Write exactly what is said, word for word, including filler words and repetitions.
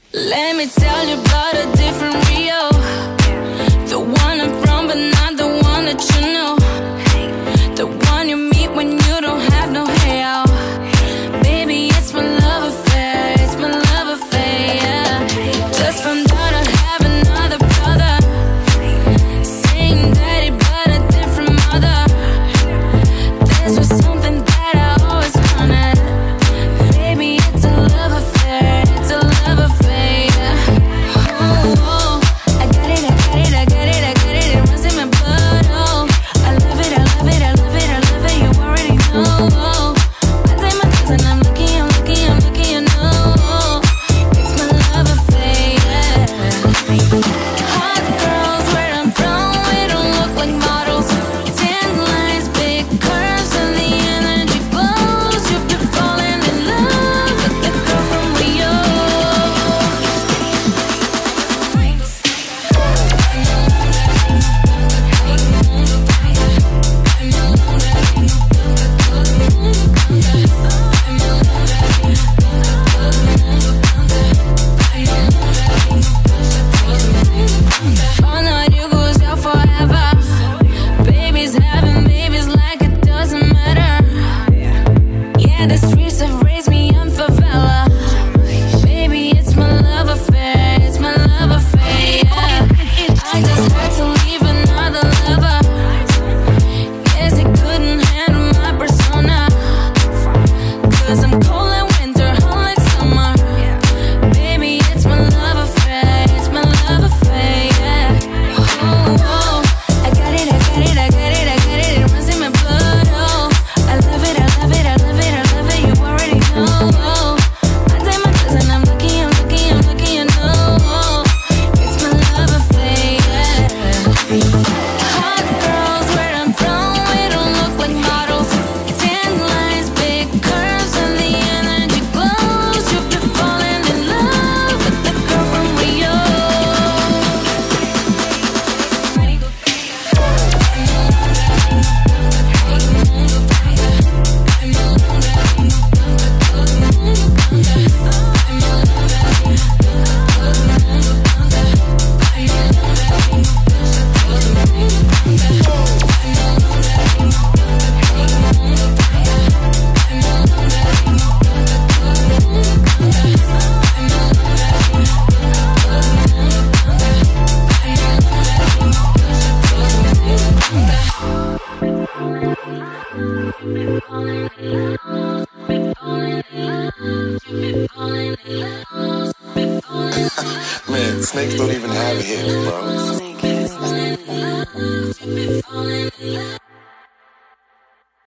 Let me tell you about a different Rio, the one I'm from but not the one that you know, the one you meet when you don't have no hair. Baby, it's my love affair, it's my love affair, yeah. Just found out I have another brother, same daddy but a different mother. This was something that I always wanted. Baby, it's a love affair, it's a love affair, yeah. Oh, oh, I got it, I got it, I got it, I got it, it runs in my blood, oh. I love it, I love it, I love it, I love it, you already know, oh. I take my things and I'm lucky, I'm lucky, I'm lucky, you know. It's my love affair, yeah. Hot girls where I'm from, we don't look like models. Tan lines, big curves, and the energy glows. You've been falling in love with the girl from Rio. All night you goes out forever. Babies having babies like it doesn't matter. Yeah, the streets have raised me in favela. Baby, it's my love affair, it's my love affair, yeah. I just had to leave another lover. Guess he couldn't handle my persona. Cause I'm cold in winter, hot like summer. Baby, it's my love affair, it's my love affair, yeah. Oh, oh, I got it, I got it, I got it, I got it, it runs in my blood, oh. I love it, I love it, I love it, I love it, you already know, oh. I take my things and I'm lucky, I'm lucky, I'm lucky, you know, oh. It's my love affair, yeah. Hot girls where I'm from, we don't look like models. Tan lines, big curves, and the energy glows. You've been falling in love with the girl from Rio. Man, snakes don't even have hair, bro.